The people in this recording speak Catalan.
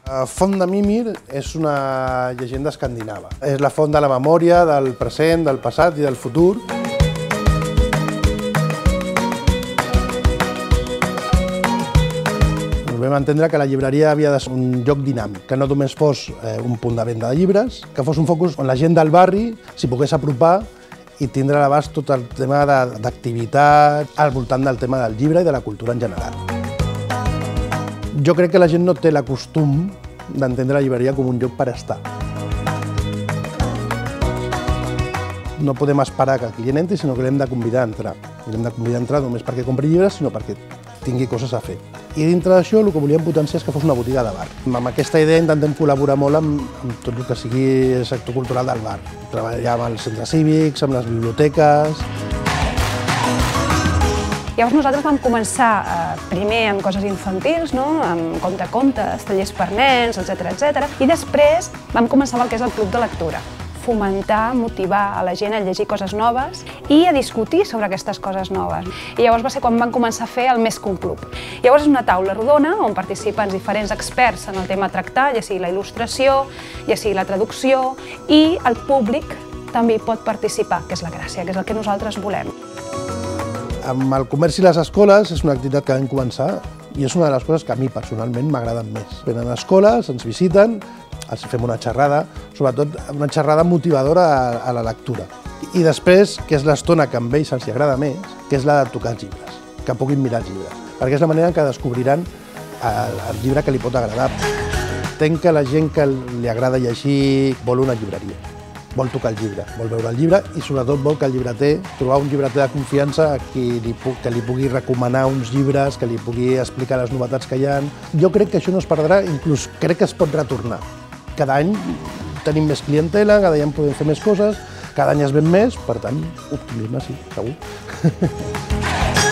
Font de Mimir és una llegenda escandinava. És la font de la memòria, del present, del passat i del futur. Vam entendre que la llibreria havia de ser un lloc dinàmic, que no només fos un punt de venda de llibres, que fos un focus on la gent del barri s'hi pogués apropar i tindre a l'abast tot el tema d'activitat al voltant del tema del llibre i de la cultura en general. Jo crec que la gent no té el costum d'entendre la llibreria com un lloc per estar. No podem esperar que el client entri, sinó que l'hem de convidar a entrar. I l'hem de convidar a entrar només perquè compri llibres, sinó perquè tingui coses a fer. I dintre d'això el que volíem potenciar és que fos una botiga de bar. Amb aquesta idea intentem col·laborar molt amb tot el que sigui el sector cultural del bar. Treballar amb els centres cívics, amb les biblioteques. Llavors nosaltres vam començar primer amb coses infantils, amb contes, tallers per nens, etc. I després vam començar amb el que és el club de lectura. Fomentar, motivar a la gent a llegir coses noves i a discutir sobre aquestes coses noves. I llavors va ser quan vam començar a fer el Mescum Club. Llavors és una taula rodona on participen diferents experts en el tema a tractar, ja sigui la il·lustració, ja sigui la traducció, i el públic també hi pot participar, que és la gràcia, que és el que nosaltres volem. Amb el comerç i les escoles és una activitat que vam començar i és una de les coses que a mi personalment m'agraden més. Venen a escoles, ens visiten, els fem una xerrada, sobretot una xerrada motivadora a la lectura. I després, que és l'estona que amb ells els agrada més, que és la de tocar els llibres, que puguin mirar els llibres, perquè és la manera en què descobriran el llibre que li pot agradar. Entenc que la gent que li agrada llegir vol una llibreria, vol tocar el llibre, vol veure el llibre i sobretot vol que el llibreter, trobar un llibreter de confiança que li pugui recomanar uns llibres, que li pugui explicar les novetats que hi ha. Jo crec que això no es perdrà, inclús crec que es pot retornar. Cada any tenim més clientela, cada any podem fer més coses, cada any es ven més, per tant, optimisme sí, segur.